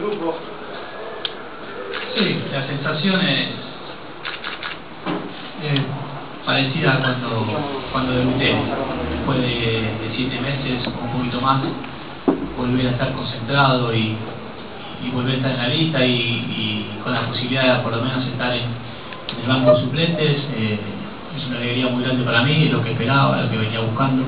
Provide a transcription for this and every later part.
grupo. Sí, la sensación es parecida a cuando debuté. Después de 7 meses, un poquito más, volver a estar concentrado y volver a estar en la lista y con la posibilidad de por lo menos estar en el banco de suplentes. Es una alegría muy grande para mí, es lo que esperaba, lo que venía buscando.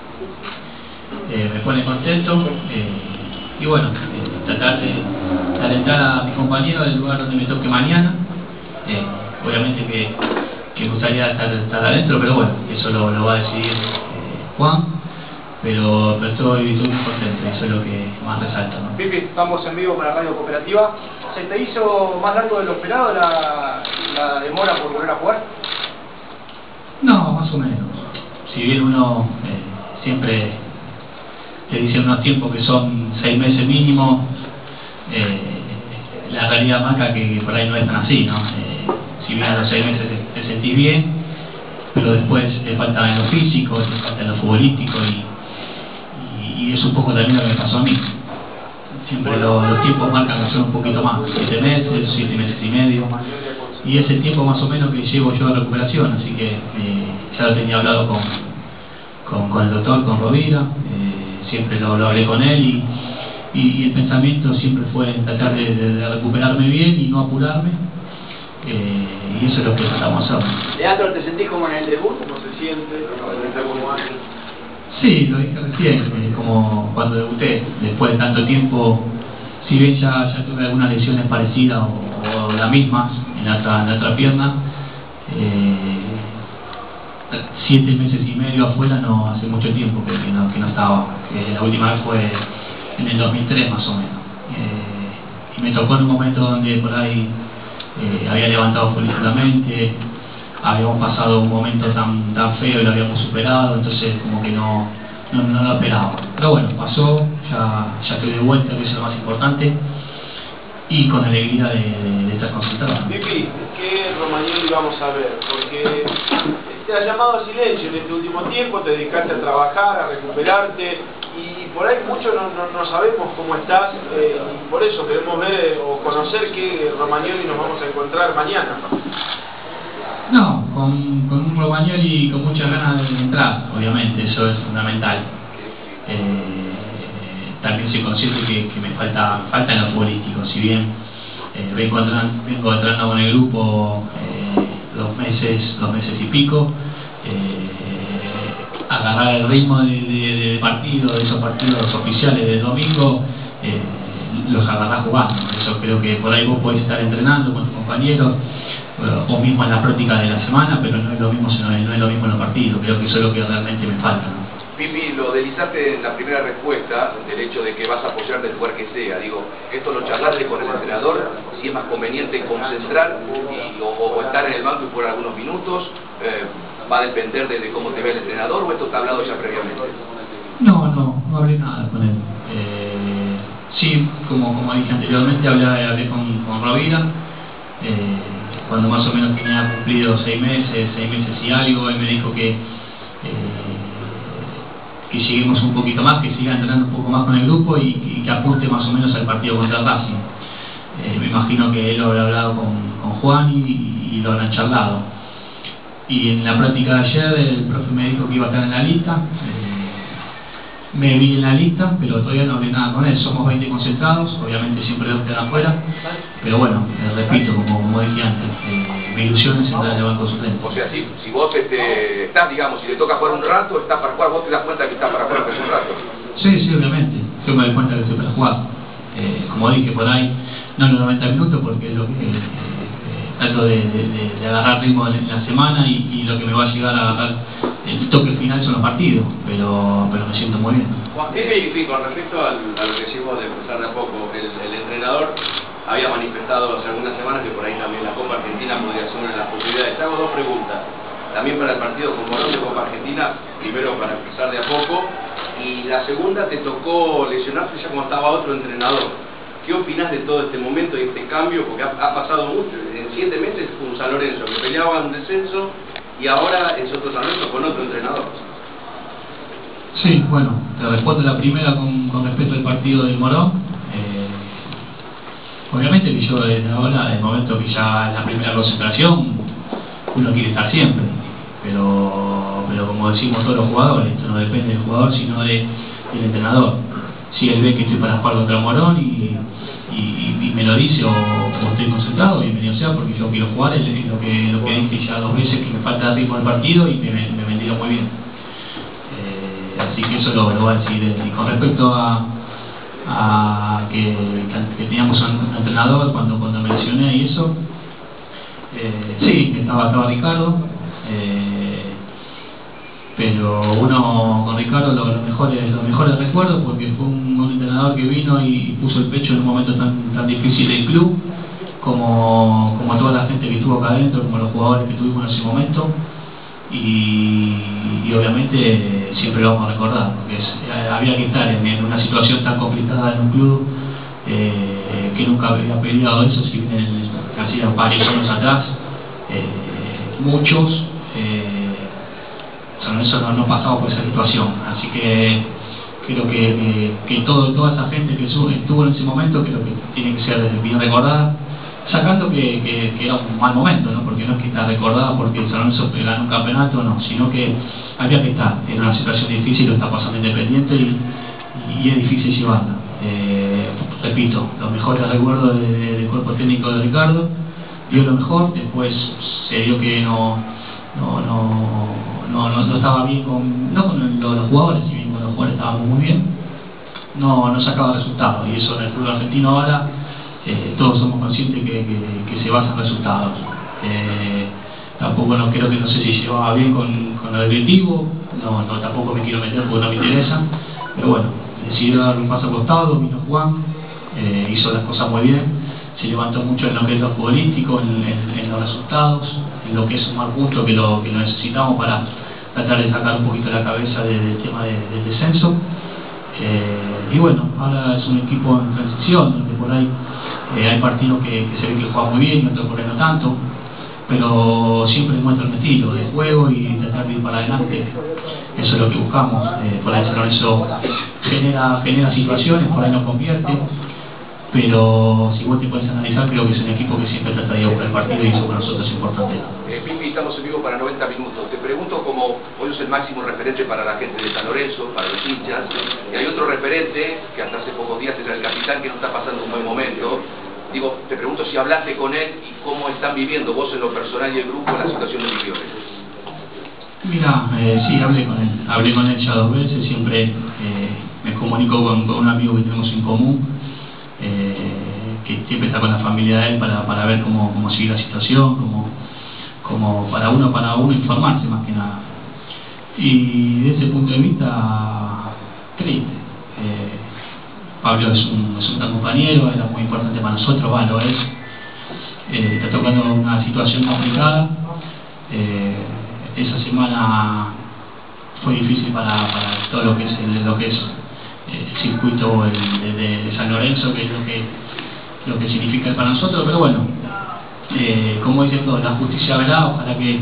Me pone contento y bueno, tratar de alentar a mis compañeros del lugar donde me toque mañana. Obviamente que me gustaría estar adentro, pero bueno, eso lo va a decidir Juan, pero estoy muy contento, eso es lo que más resalta, ¿no? Pipi, estamos en vivo para Radio Cooperativa. ¿Se te hizo más largo de lo esperado la demora por volver a jugar? No, más o menos. Si bien uno siempre te dice unos tiempos que son 6 meses mínimo, la realidad marca que por ahí no es tan así, ¿no? Si bien a los 6 meses te sentís bien, pero después te falta en lo físico, te falta en lo futbolístico y es un poco también lo que me pasó a mí. Siempre los tiempos marcan que son un poquito más, 7 meses, 7 meses y medio, y es el tiempo más o menos que llevo yo de recuperación, así que ya lo tenía hablado con el doctor, con Rovira, siempre lo hablé con él y el pensamiento siempre fue tratar de recuperarme bien y no apurarme, y eso es lo que tratamos de hacer. Leandro, ¿te sentís como en el debut? ¿Cómo se siente? Sí, lo dije recién, como cuando debuté, después de tanto tiempo, si bien ya tuve algunas lesiones parecidas o las mismas en la otra pierna, 7 meses y medio afuera no hace mucho tiempo que no estaba, la última vez fue en el 2003 más o menos, y me tocó en un momento donde por ahí había levantado futbolísticamente, habíamos pasado un momento tan feo y lo habíamos superado, entonces como que no lo esperaba. Pero bueno, pasó, ya estoy de vuelta, que eso es lo más importante, y con alegría de estar concentrado. Pipi, ¿qué Romagnoli vamos a ver? Porque te ha llamado a silencio en este último tiempo, te dedicaste a trabajar, a recuperarte, y por ahí muchos no sabemos cómo estás, y por eso queremos ver o conocer qué Romagnoli nos vamos a encontrar mañana. No, con un Romagnoli con muchas ganas de entrar, obviamente, eso es fundamental. También soy consciente que me falta en lo futbolístico, si bien vengo entrando con el grupo 2 meses y pico, agarrar el ritmo de partido, de esos partidos oficiales del domingo, los agarrás jugando. Eso creo que por ahí vos podés estar entrenando con tus compañeros, o mismo en la práctica de la semana, pero no es lo mismo en los partidos. Creo que eso es lo que realmente me falta, ¿no? Pipi, lo deslizaste en la primera respuesta, del hecho de que vas a apoyar del lugar que sea. Digo, esto lo charlaste con el entrenador, si es más conveniente concentrar o estar en el banco y por algunos minutos, va a depender de cómo te ve el entrenador, o esto está hablado ya previamente. No hablé nada con él. Sí, como dije anteriormente, hablé con Rovira, cuando más o menos tenía cumplido 6 meses y algo, él me dijo que lleguemos un poquito más, que siga entrenando un poco más con el grupo y que apunte más o menos al partido contra Racing. Me imagino que él lo habrá hablado con Juan y lo habrán charlado. Y en la práctica de ayer el profe me dijo que iba a estar en la lista. Me vi en la lista, pero todavía no hablé nada con él. Somos 20 concentrados, obviamente siempre 2 quedan afuera, pero bueno, repito, como dije antes, mi ilusión es entrar en el banco de suplentes. O sea, si vos estás, digamos, si le toca jugar un rato, estás para jugar, vos te das cuenta que estás para jugar un rato. Sí, obviamente, yo me doy cuenta que estoy para jugar. Como dije por ahí, no en los 90 minutos, porque es lo que trato de agarrar ritmo en la semana y lo que me va a llegar a agarrar el toque final son los partidos, pero me siento muy bien. Juan, con respecto a lo que decimos de empezar de a poco, el entrenador había manifestado hace algunas semanas que por ahí también la Copa Argentina podría ser una de las posibilidades. Te hago 2 preguntas. También para el partido con Morón de Copa Argentina, primero para empezar de a poco, y la segunda, te tocó lesionarte ya como estaba otro entrenador. ¿Qué opinás de todo este momento y este cambio? Porque ha pasado mucho. En 7 meses fue un San Lorenzo que peleaba un descenso y ahora es otro San Lorenzo con otro entrenador. Sí, bueno, te respondo la primera con respecto al partido del Morón. Obviamente que yo desde ahora, el momento que ya en la primera concentración, uno quiere estar siempre, pero como decimos todos los jugadores, esto no depende del jugador sino del entrenador. Si él ve que estoy para jugar contra Morón y me lo dice o estoy concentrado, bienvenido sea, porque yo quiero jugar, es lo que dije ya 2 veces, que me falta ritmo al partido y me vendría muy bien. Así que eso lo va a decir él. Y con respecto a que teníamos un entrenador cuando me lesioné y eso, sí, estaba Ricardo, pero uno con Ricardo los mejores recuerdos, porque fue un entrenador que vino y puso el pecho en un momento tan difícil del club, como toda la gente que estuvo acá adentro, como los jugadores que tuvimos en ese momento, y obviamente siempre lo vamos a recordar, porque había que estar en una situación tan complicada en un club que nunca había peleado eso, si bien hacía varios años atrás, muchos San Lorenzo no pasaba por esa situación, así que creo que toda esa gente que estuvo en ese momento creo que tiene que ser bien recordada, sacando que era un mal momento, ¿no? Porque no es que está recordada porque San Lorenzo ganó un campeonato, no, sino que había que estar en una situación difícil, lo está pasando Independiente y es difícil llevarla. Repito, los mejores recuerdos del cuerpo técnico de Ricardo, dio lo mejor, después se dio que no estaba bien con los jugadores, si bien con los jugadores estábamos muy bien, no sacaba resultados, y eso en el fútbol argentino ahora todos somos conscientes que se basa en resultados. Tampoco creo que no sé si llevaba bien con el directivo, tampoco me quiero meter porque no me interesa, pero bueno, decidió dar un paso al costado, vino Juan, hizo las cosas muy bien, se levantó mucho en lo que es lo futbolístico, en los resultados, en lo que es sumar puntos que lo necesitamos para tratar de sacar un poquito la cabeza del tema del descenso. Y bueno, ahora es un equipo en transición, donde por ahí hay partidos que se ve que juega muy bien y otros por ahí no tanto, pero siempre muestra un estilo de juego y tratar de ir para adelante. Eso es lo que buscamos. Por ahí San Lorenzo genera situaciones, por ahí no convierte, pero si vos te puedes analizar, creo que es un equipo que siempre trata de buscar el partido y eso para nosotros es importante. Pipi, estamos en vivo para 90 minutos. Te pregunto, como hoy es el máximo referente para la gente de San Lorenzo, para los hinchas, y hay otro referente que hasta hace pocos días era el capitán, que no está pasando un buen momento. Digo, te pregunto si hablaste con él y cómo están viviendo vos en lo personal y el grupo la situación de Millones. Mira, sí, hablé con él ya 2 veces, siempre me comunico con un amigo que tenemos en común, que siempre está con la familia de él para ver cómo sigue la situación, como para uno informarse más que nada. Y desde ese punto de vista, triste. Pablo es un gran compañero, era muy importante para nosotros, lo es. Está tocando una situación complicada. Esa semana fue difícil para todo lo que es el circuito de San Lorenzo, que es lo que significa para nosotros, pero bueno, como dice todo, la justicia verá, ojalá que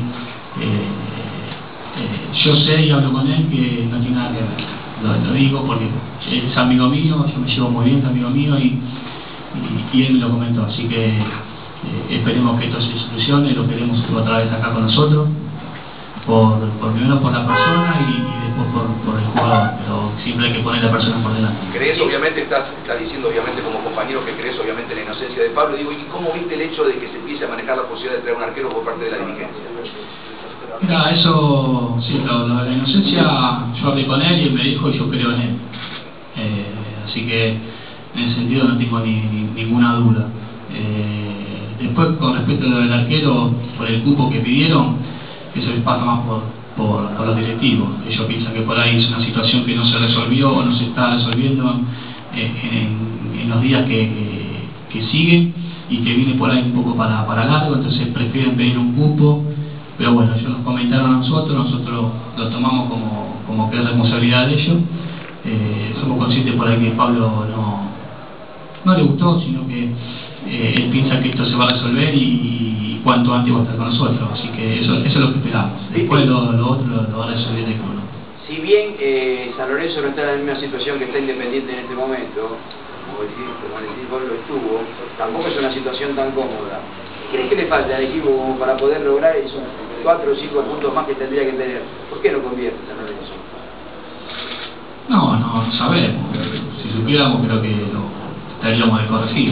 yo sé y hablo con él que no tiene nada que ver. Lo digo porque es amigo mío, yo me llevo muy bien, es amigo mío y él me lo comentó, así que esperemos que esto se solucione, lo queremos otra vez acá con nosotros, primero por la persona y después por el jugador, pero siempre hay que poner a la persona por delante. ¿Crees, obviamente, estás diciendo obviamente como compañero que crees obviamente en la inocencia de Pablo? Digo, ¿y cómo viste el hecho de que se empiece a manejar la posibilidad de traer un arquero por parte de la dirigencia? Mira, eso, sí, la inocencia, yo hablé con él y él me dijo y yo creo en él. Así que en ese sentido no tengo ninguna duda. Después, con respecto a lo del arquero, por el cupo que pidieron, eso les pasa más por los directivos. Ellos piensan que por ahí es una situación que no se resolvió o no se está resolviendo en los días que siguen y que viene por ahí un poco para largo, entonces prefieren pedir un cupo. Pero bueno, ellos nos comentaron a nosotros lo tomamos como que es responsabilidad de ellos. Somos conscientes por ahí que Pablo no le gustó, sino que él piensa que esto se va a resolver y cuanto antes va a estar con nosotros, así que eso es lo que esperamos. Después lo otro lo va a resolver el club. Si bien San Lorenzo no está en la misma situación que está Independiente en este momento, como decís vos lo estuvo, tampoco es una situación tan cómoda. ¿Qué crees que le falta al equipo como para poder lograr esos 4 o 5 puntos más que tendría que tener? ¿Por qué no convierte San Lorenzo? No sabemos. Si supiéramos creo que lo estaríamos de corregir.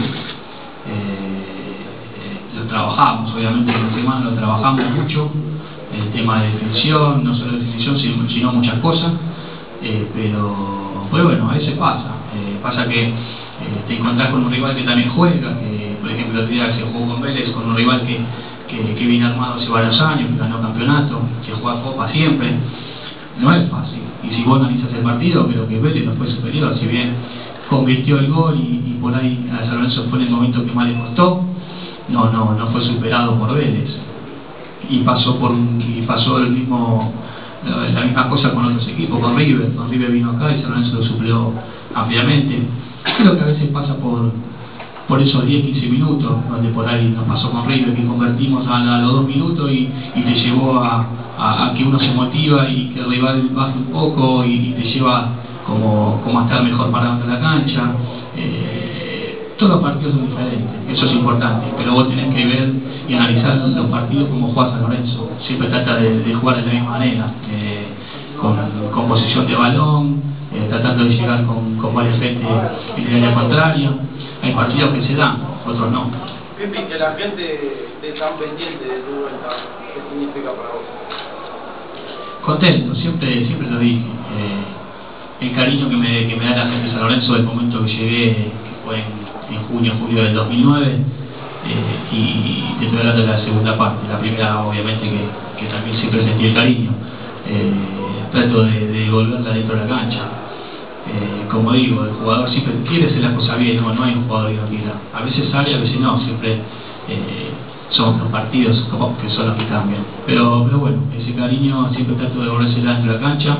Lo trabajamos, obviamente en la semana lo trabajamos mucho, el tema de definición, no solo definición sino muchas cosas, pero bueno, a veces pasa que te encontrás con un rival que también juega, que por ejemplo el día que se jugó con Vélez, con un rival que viene armado hace varios años, que ganó campeonato, que juega Copa siempre, no es fácil. Y si vos analizas el partido, creo que Vélez no fue superior, si bien convirtió el gol y por ahí a San Lorenzo fue en el momento que más le costó, no fue superado por Vélez. Y pasó la misma cosa con otros equipos, con River vino acá y San Lorenzo lo suplió ampliamente. Creo que a veces pasa por esos 10-15 minutos, donde por ahí nos pasó con River, que convertimos a los 2 minutos y te llevó a que uno se motiva y que el rival baje un poco y te lleva como a estar mejor parado en la cancha. Todos los partidos son diferentes, eso es importante, pero vos tenés que ver y analizar los partidos como juega San Lorenzo. Siempre trata de jugar de la misma manera, con posesión de balón, tratando de llegar con varias gente en el área contraria. Hay partidos que se dan, otros no. Pipi, que la gente esté tan pendiente de tu vuelta, ¿qué significa para vos? Contento, siempre lo dije. El cariño que me da la gente de San Lorenzo del momento que llegué, que fue en julio del 2009, y te estoy hablando de la segunda parte. La primera obviamente que también siempre sentí el cariño. Trato de volverla dentro de la cancha. Como digo, el jugador siempre quiere hacer las cosas bien, no hay un jugador que no quiera. A veces sale, a veces no, siempre son los partidos que son los que cambian. Pero bueno, ese cariño siempre trato de volvérsela dentro de la cancha.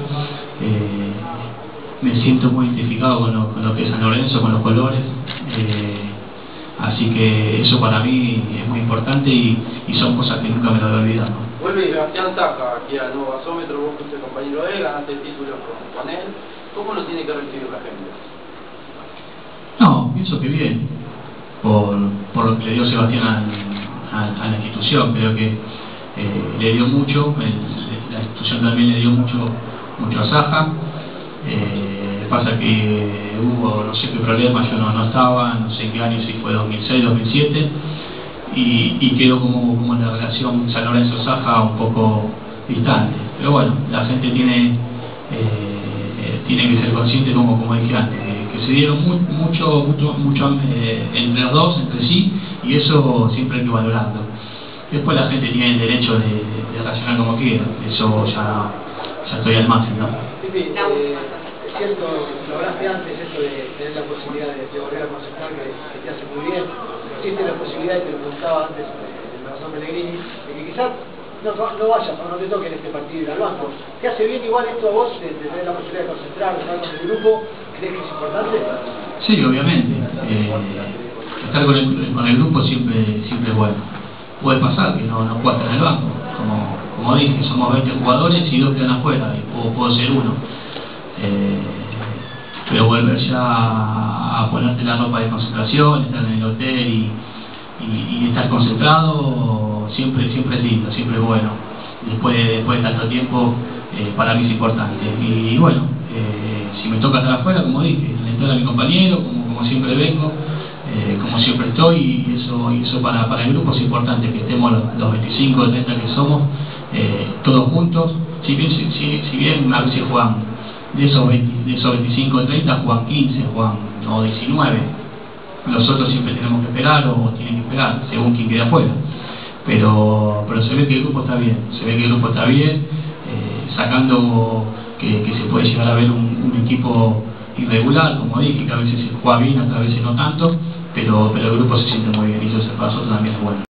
Me siento muy identificado con lo que es San Lorenzo, con los colores. Así que eso para mí es muy importante y son cosas que nunca me lo voy a olvidar, ¿no? Vuelve Sebastián Taja aquí al nuevo gasómetro, vos fuiste compañero de él, ganaste el título con él. ¿Cómo lo tiene que recibir la gente? No, pienso que bien, por lo que le dio Sebastián a la institución. Creo que le dio mucho, la institución también le dio mucho a Saja. Pasa que hubo no sé qué problema, yo no estaba, no sé qué año, si fue 2006, 2007, y quedó como la relación San Lorenzo-Saja un poco distante. Pero bueno, la gente tiene que ser consciente, como dije antes, que se dieron mucho entre los dos, entre sí, y eso siempre hay que valorarlo. Después la gente tiene el derecho de reaccionar como quiera, eso ya estoy al margen, ¿no? Pipi, es cierto, lo hablaste antes, eso de tener la posibilidad de volver a concentrar, que te hace muy bien. Existe la posibilidad, y te lo preguntaba antes el profesor Pellegrini, de que quizás no vayas o no te toque en este partido ir al banco. ¿Te hace bien igual esto a vos, de tener la posibilidad de concentrar, de estar con el grupo? ¿Crees que es importante? Sí, obviamente. Estar con el grupo siempre es bueno. Puede pasar que no puedas estar en el banco. Como dije, somos 20 jugadores y 2 quedan afuera, y puedo ser uno. Pero volver ya a ponerte la ropa de concentración, estar en el hotel y estar concentrado, siempre es lindo, siempre es bueno. Después de tanto tiempo, para mí es importante. Y bueno, si me toca estar afuera, como dije, alentar a mi compañero, como siempre vengo, como siempre estoy, y eso para el grupo es importante, que estemos los 25 o 30 que somos, todos juntos. Si bien a veces juegan de esos 25 o 30, juegan 15, juegan 19. Nosotros siempre tenemos que esperar o tienen que esperar, según quien quede afuera. Pero se ve que el grupo está bien, sacando que se puede llegar a ver un equipo irregular, como dije, que a veces se juega bien, a veces no tanto, pero el grupo se siente muy bien y eso para nosotros también es bueno.